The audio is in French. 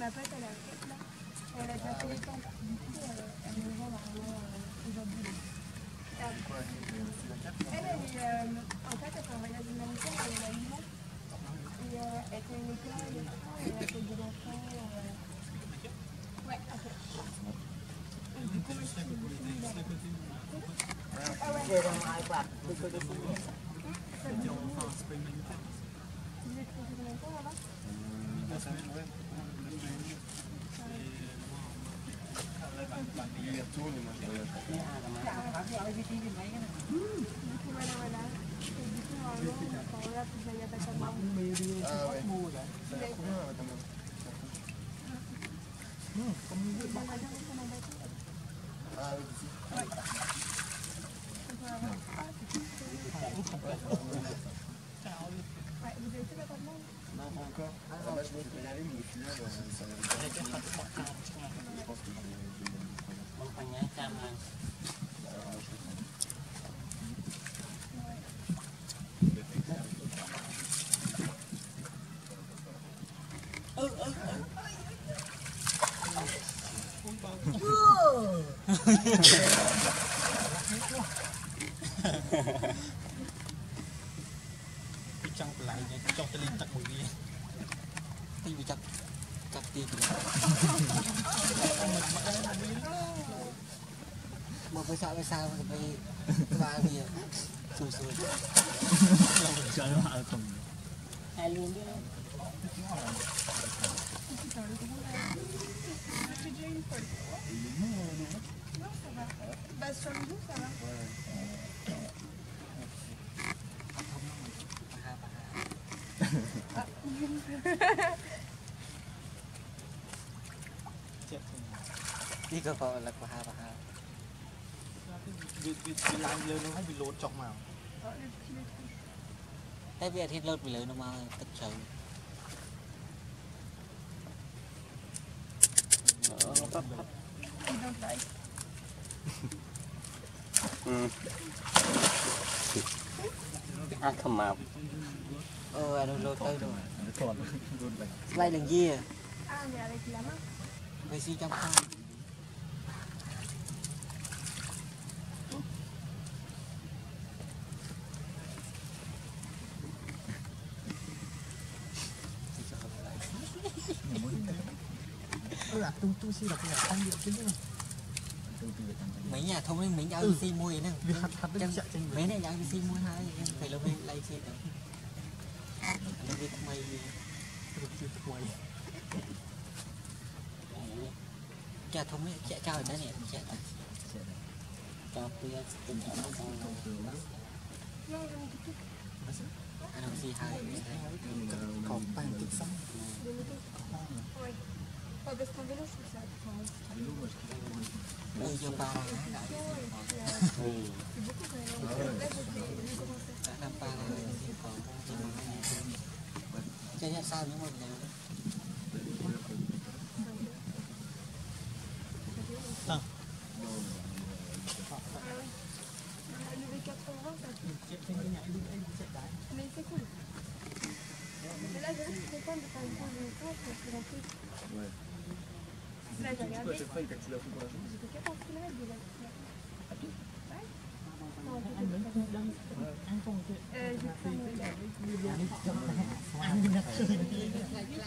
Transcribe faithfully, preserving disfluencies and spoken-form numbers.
ma pote, elle a fait là. Elle a déjà fait les temps. Du coup, euh, elle me vend normalement euh, aujourd'hui. Elle, elle est, euh, en fait, elle fait un voyage humanitaire, elle est à Lyon. Et euh, elle fait une école et tout, et elle fait des enfants. Euh... Ouais, après. Et du coup, moi, je suis venue là. Ah ouais. Vous êtes fait combien de temps là-bas? Deux semaines, ouais. Il retourne et moi je voyage. Du coup, voilà, voilà. Et du coup, normalement, enfin, là, faut que j'aille à Baphuon. Ah ouais. Ça a l'air trop bien, là, quand même. J'aimerais bien retourner en bateau. Ah oui, ici. Ouais. Ouais, vous avez fait Baphuon? Non, pas encore. Ah, bah, je m'étais allé, mais au final, ça a l'air bien. Je pense que je vais... Trong lại cho tôi lên tận một đi thì bị chặt chặt tiền một cái sao cái sao cái ba gì xui xui lâu rồi chơi nó ở cùng hai luôn đi Bah sur le dos ça va. đi cơ còn là của hai và hai bị bị bị làm lớn nó hay bị lột chọc màu cái việc thì lột bị lớn nó mà tất trời ăn không màu ờ anh lột tới rồi bay lần gì à vậy xí trong khoang là tu tu si là cái là tăng điện chứ mấy nhà thông minh mấy nhà xi mùi nè mấy này nhà xi mùi hai em phải là bên lấy xe được là việc mày việc mày cha thông minh cha cao ở đây nè cha cao kia tình trạng nó anh không xi hai còn tăng tự sống Ouais, parce qu'en vélo, je trouve ça. Ôi, giờ ba là c'est beaucoup quand même. Là, je fais năm ba là chơi ra sao những một nhà le V quatre-vingts, ça fait. Mais c'est cool. Mais là, j'avoue que je suis contente de faire une pause de temps parce que en plus. Ouais. Là, j'ai regardé. À chaque fois, il calcule pour la journée. J'ai fait quatorze kilomètres déjà. À pied? Ouais. Non, en fait, euh, j'ai fait